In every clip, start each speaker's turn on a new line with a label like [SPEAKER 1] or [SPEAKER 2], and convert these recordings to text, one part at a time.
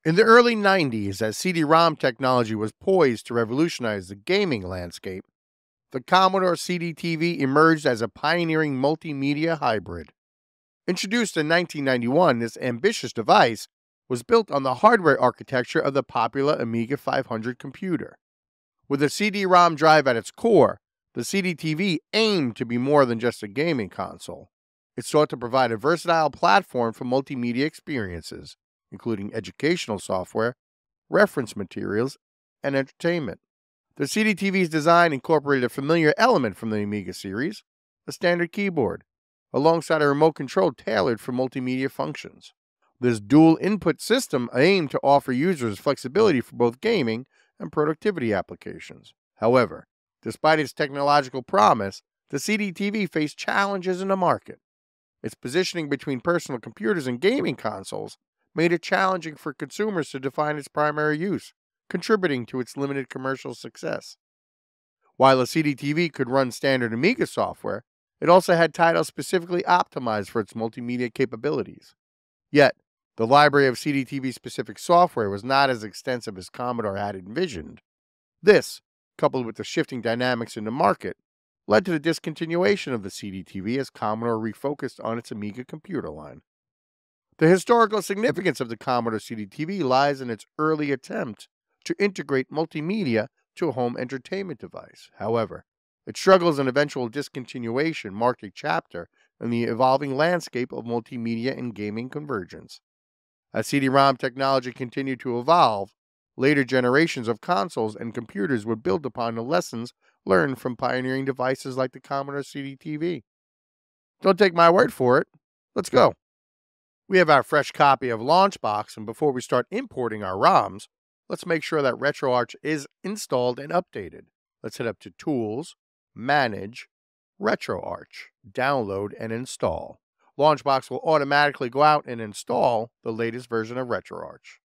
[SPEAKER 1] In the early 90s, as CD-ROM technology was poised to revolutionize the gaming landscape, the Commodore CDTV emerged as a pioneering multimedia hybrid. Introduced in 1991, this ambitious device was built on the hardware architecture of the popular Amiga 500 computer. With a CD-ROM drive at its core, the CDTV aimed to be more than just a gaming console. It sought to provide a versatile platform for multimedia experiences, including educational software, reference materials, and entertainment. The CDTV's design incorporated a familiar element from the Amiga series, a standard keyboard, alongside a remote control tailored for multimedia functions. This dual input system aimed to offer users flexibility for both gaming and productivity applications. However, despite its technological promise, the CDTV faced challenges in the market. Its positioning between personal computers and gaming consoles made it challenging for consumers to define its primary use, contributing to its limited commercial success. While a CDTV could run standard Amiga software, it also had titles specifically optimized for its multimedia capabilities. Yet, the library of CDTV-specific software was not as extensive as Commodore had envisioned. This, coupled with the shifting dynamics in the market, led to the discontinuation of the CDTV as Commodore refocused on its Amiga computer line. The historical significance of the Commodore CDTV lies in its early attempt to integrate multimedia to a home entertainment device. However, its struggles and eventual discontinuation marked a chapter in the evolving landscape of multimedia and gaming convergence. As CD-ROM technology continued to evolve, later generations of consoles and computers would build upon the lessons learned from pioneering devices like the Commodore CDTV. Don't take my word for it. Let's go. We have our fresh copy of LaunchBox, and before we start importing our ROMs, let's make sure that RetroArch is installed and updated. Let's head up to Tools, Manage, RetroArch, Download, and Install. LaunchBox will automatically go out and install the latest version of RetroArch.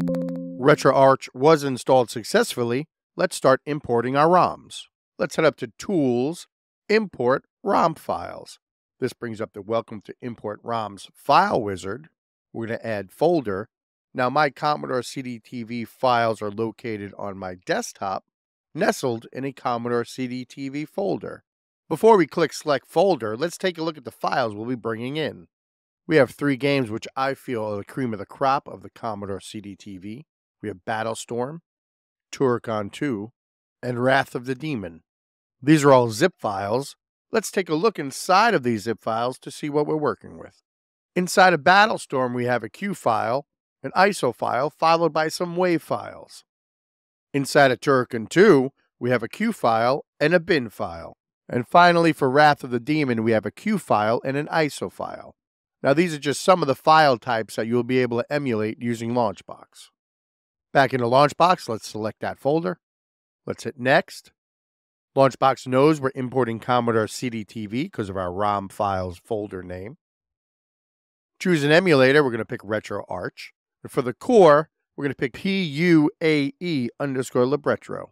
[SPEAKER 1] RetroArch was installed successfully. Let's start importing our ROMs. Let's head up to Tools, Import ROM Files. This brings up the Welcome to Import ROMs file wizard. We're going to add folder. Now my Commodore CDTV files are located on my desktop, nestled in a Commodore CDTV folder. Before we click Select Folder, let's take a look at the files we'll be bringing in. We have 3 games which I feel are the cream of the crop of the Commodore CDTV. We have Battlestorm, Turrican 2, and Wrath of the Demon. These are all zip files. Let's take a look inside of these zip files to see what we're working with. Inside of Battlestorm, we have a Q file, an ISO file, followed by some WAV files. Inside of Turrican 2, we have a Q file and a bin file. And finally, for Wrath of the Demon, we have a Q file and an ISO file. Now, these are just some of the file types that you'll be able to emulate using LaunchBox. Back into LaunchBox, let's select that folder. Let's hit Next. LaunchBox knows we're importing Commodore CDTV because of our ROM files folder name. Choose an emulator. We're going to pick RetroArch. And for the core, we're going to pick PUAE_Libretro.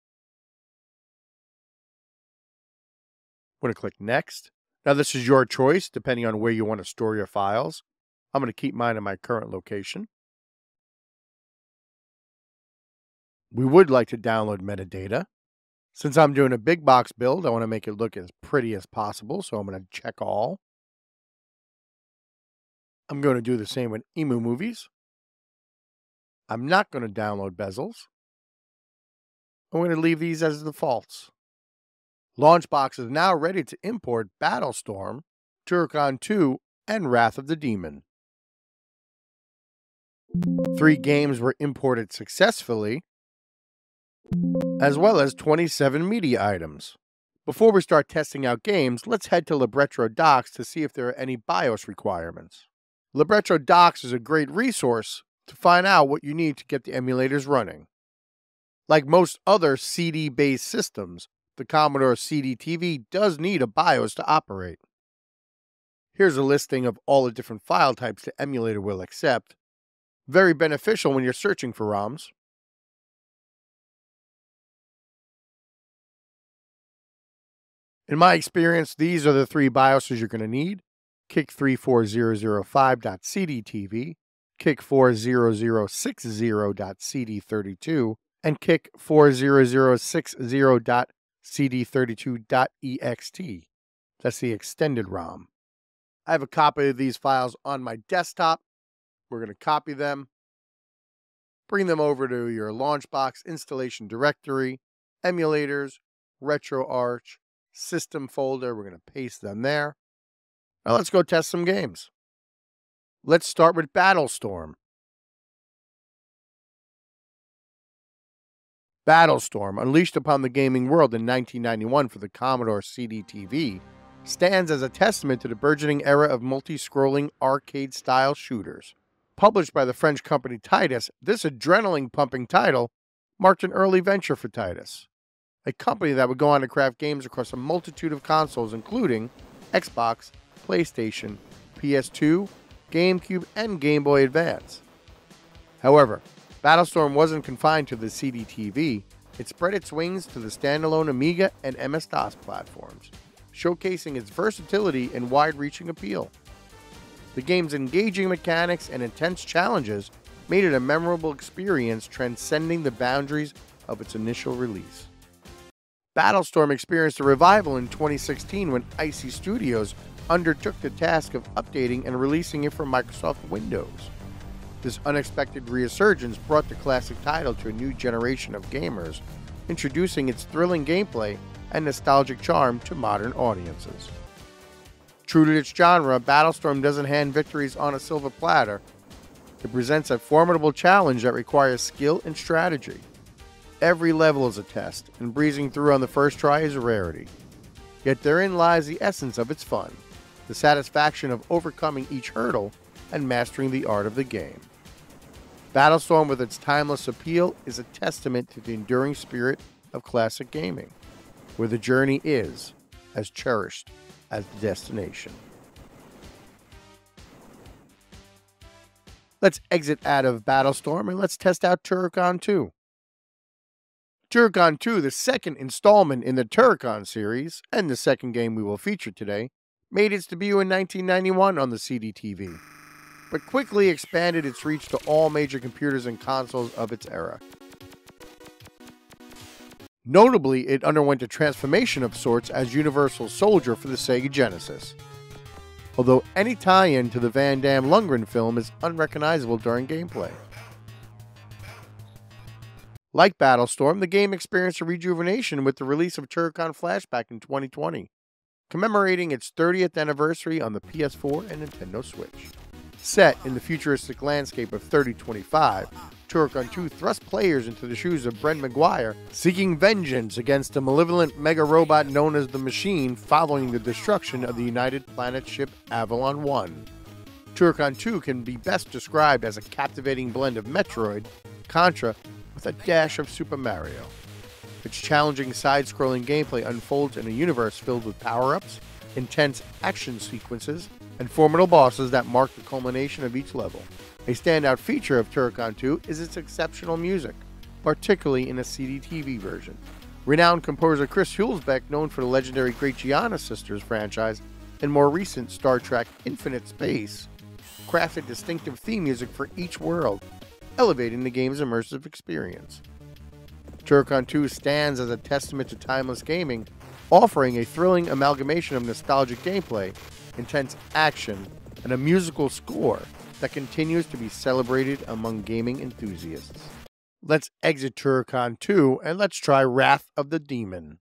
[SPEAKER 1] We're going to click Next. Now this is your choice depending on where you want to store your files. I'm going to keep mine in my current location. We would like to download metadata. Since I'm doing a big box build, I want to make it look as pretty as possible, so I'm going to check all. I'm going to do the same with Emu Movies. I'm not going to download bezels. I'm going to leave these as defaults. LaunchBox is now ready to import Battlestorm, Turrican 2, and Wrath of the Demon. 3 games were imported successfully, as well as 27 media items. Before we start testing out games, let's head to Libretro Docs to see if there are any BIOS requirements. Libretro Docs is a great resource to find out what you need to get the emulators running. Like most other CD-based systems, the Commodore CDTV does need a BIOS to operate. Here's a listing of all the different file types the emulator will accept. Very beneficial when you're searching for ROMs. In my experience, these are the 3 BIOSes you're going to need: KIC34005.CDTV, Kick 40060.cd32, and Kick 40060.cd32.ext. That's the extended ROM. I have a copy of these files on my desktop. We're going to copy them, bring them over to your LaunchBox installation directory, emulators, RetroArch, system folder. We're going to paste them there. Now let's go test some games. Let's start with Battlestorm. Battlestorm, unleashed upon the gaming world in 1991 for the Commodore CDTV, stands as a testament to the burgeoning era of multi-scrolling arcade-style shooters. Published by the French company Titus, this adrenaline-pumping title marked an early venture for Titus, a company that would go on to craft games across a multitude of consoles including Xbox, PlayStation, PS2, GameCube, and Game Boy Advance. However, Battlestorm wasn't confined to the CDTV. It spread its wings to the standalone Amiga and MS-DOS platforms, showcasing its versatility and wide-reaching appeal. The game's engaging mechanics and intense challenges made it a memorable experience transcending the boundaries of its initial release. Battlestorm experienced a revival in 2016 when Icy Studios undertook the task of updating and releasing it for Microsoft Windows. This unexpected resurgence brought the classic title to a new generation of gamers, introducing its thrilling gameplay and nostalgic charm to modern audiences. True to its genre, Battlestorm doesn't hand victories on a silver platter. It presents a formidable challenge that requires skill and strategy. Every level is a test, and breezing through on the first try is a rarity. Yet therein lies the essence of its fun, the satisfaction of overcoming each hurdle and mastering the art of the game. Battlestorm, with its timeless appeal, is a testament to the enduring spirit of classic gaming, where the journey is as cherished as the destination. Let's exit out of Battlestorm and let's test out Turrican 2. Turrican 2, the second installment in the Turrican series, and the second game we will feature today, made its debut in 1991 on the CDTV, but quickly expanded its reach to all major computers and consoles of its era. Notably, it underwent a transformation of sorts as Universal Soldier for the Sega Genesis, although any tie-in to the Van Damme Lundgren film is unrecognizable during gameplay. Like Battlestorm, the game experienced a rejuvenation with the release of Turrican Flashback in 2020, commemorating its 30th anniversary on the PS4 and Nintendo Switch. Set in the futuristic landscape of 3025, Turrican 2 thrust players into the shoes of Brent Maguire, seeking vengeance against a malevolent mega-robot known as the Machine following the destruction of the United Planet ship Avalon 1. Turrican 2 can be best described as a captivating blend of Metroid, Contra, with a dash of Super Mario. Its challenging side-scrolling gameplay unfolds in a universe filled with power-ups, intense action sequences, and formidable bosses that mark the culmination of each level. A standout feature of Turrican 2 is its exceptional music, particularly in a CDTV version. Renowned composer Chris Hulsbeck, known for the legendary Great Gianna Sisters franchise and more recent Star Trek Infinite Space, crafted distinctive theme music for each world, elevating the game's immersive experience. Turrican 2 stands as a testament to timeless gaming, offering a thrilling amalgamation of nostalgic gameplay, intense action, and a musical score that continues to be celebrated among gaming enthusiasts. Let's exit Turrican 2 and let's try Wrath of the Demon.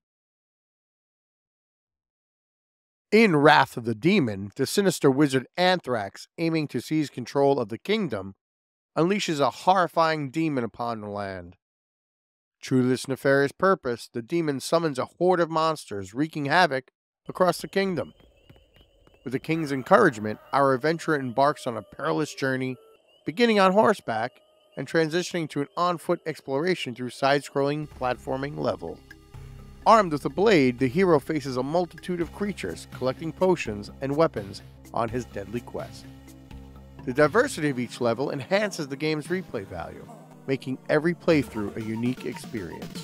[SPEAKER 1] In Wrath of the Demon, the sinister wizard Anthrax, aiming to seize control of the kingdom, unleashes a horrifying demon upon the land. True to this nefarious purpose, the demon summons a horde of monsters, wreaking havoc across the kingdom. With the king's encouragement, our adventurer embarks on a perilous journey, beginning on horseback and transitioning to an on-foot exploration through side-scrolling platforming level. Armed with a blade, the hero faces a multitude of creatures, collecting potions and weapons on his deadly quest. The diversity of each level enhances the game's replay value, making every playthrough a unique experience.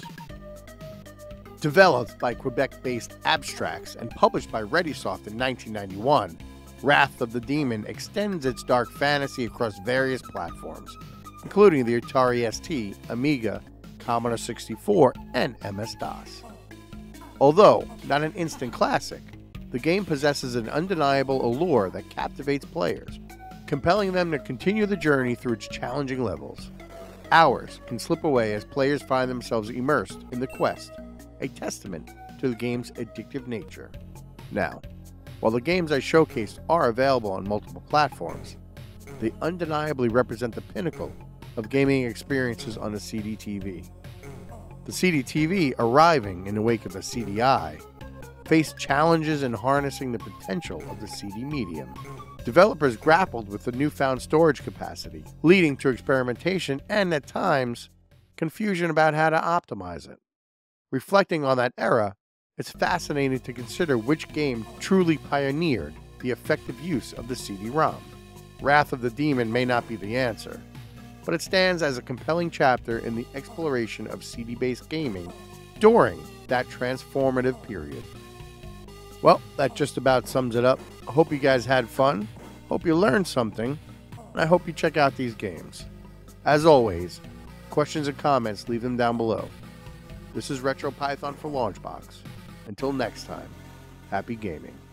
[SPEAKER 1] Developed by Quebec-based Abstracts and published by ReadySoft in 1991, Wrath of the Demon extends its dark fantasy across various platforms, including the Atari ST, Amiga, Commodore 64, and MS-DOS. Although not an instant classic, the game possesses an undeniable allure that captivates players, compelling them to continue the journey through its challenging levels. Hours can slip away as players find themselves immersed in the quest, a testament to the game's addictive nature. Now, while the games I showcased are available on multiple platforms, they undeniably represent the pinnacle of gaming experiences on the CD-TV. The CD-TV, arriving in the wake of the CDI, faced challenges in harnessing the potential of the CD medium. Developers grappled with the newfound storage capacity, leading to experimentation and, at times, confusion about how to optimize it. Reflecting on that era, it's fascinating to consider which game truly pioneered the effective use of the CD-ROM. Wrath of the Demon may not be the answer, but it stands as a compelling chapter in the exploration of CD-based gaming during that transformative period. Well, that just about sums it up. I hope you guys had fun, hope you learned something, and I hope you check out these games. As always, questions and comments, leave them down below. This is RetroPython for LaunchBox. Until next time, happy gaming.